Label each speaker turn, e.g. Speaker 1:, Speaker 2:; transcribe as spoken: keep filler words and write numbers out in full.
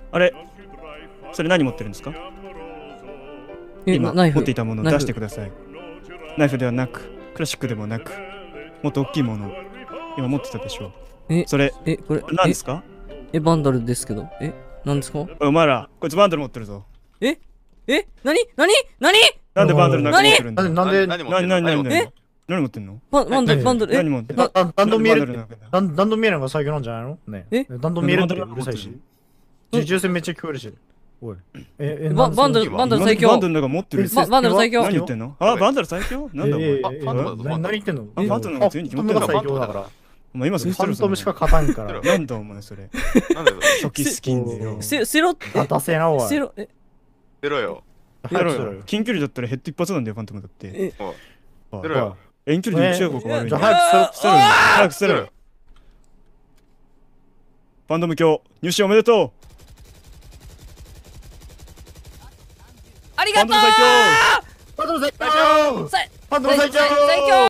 Speaker 1: あれ、それ何持ってるんですか？今
Speaker 2: ナイフ
Speaker 1: 持っていたものを出してください。ナイフではなく、クラシックでもなく、もっと大きいものを今持ってたでしょう。
Speaker 2: え、
Speaker 1: それ、
Speaker 2: え、これ、
Speaker 1: 何ですか？
Speaker 2: え、バンダルですけど。え、何ですか？
Speaker 1: お前ら、こいつバンダル持ってるぞ。
Speaker 2: ええ、なになになに
Speaker 1: なんでバンダルなんか持ってるんだ？
Speaker 3: なんで、
Speaker 4: 何持ってんの？
Speaker 1: 何何何
Speaker 2: え
Speaker 1: 何持ってんの？
Speaker 2: ババンダル、バンダル、え
Speaker 1: 何持ってんの？
Speaker 3: だだんどん見える
Speaker 1: なんでバンダルなんか
Speaker 3: だんだんどん見えるのが最強なんじゃないのね。
Speaker 2: え
Speaker 3: だんどん見えるってうるさいし。じ銃声めっちゃ聞こえるし。おい。え、え、
Speaker 2: ババンダル、バンダル最強。
Speaker 1: バンダルなんか持ってる。
Speaker 2: ババンダル最強。
Speaker 1: 何言ってんの？あ、バンダル最強？なんだお前。
Speaker 3: え、何言ってんの？
Speaker 1: あ、ファントムが強いに決まってる。
Speaker 3: 最強だから。
Speaker 1: お前今すぐ
Speaker 3: ファントムしか勝たんから。
Speaker 1: なんだお前それ。
Speaker 4: なんだよ。
Speaker 1: 初期スキンでよ。
Speaker 2: セセロって。
Speaker 3: ダセなおい。
Speaker 2: セロ、え。
Speaker 4: 出ろよ。
Speaker 1: やろうよ。近距離だったらヘッド一発なんだよ、ファントムだって。
Speaker 2: え、
Speaker 4: 出ろよ。
Speaker 1: 遠距離で撃ち合う方が悪い。
Speaker 3: じゃあ早く
Speaker 1: 捨てろよ。早く捨てろよ。ファントム卿、入試おめでとう。
Speaker 2: ありがとう。
Speaker 1: ファントム最強。
Speaker 3: ファントム最強。
Speaker 2: 最
Speaker 3: ファントム最強。
Speaker 2: 最強。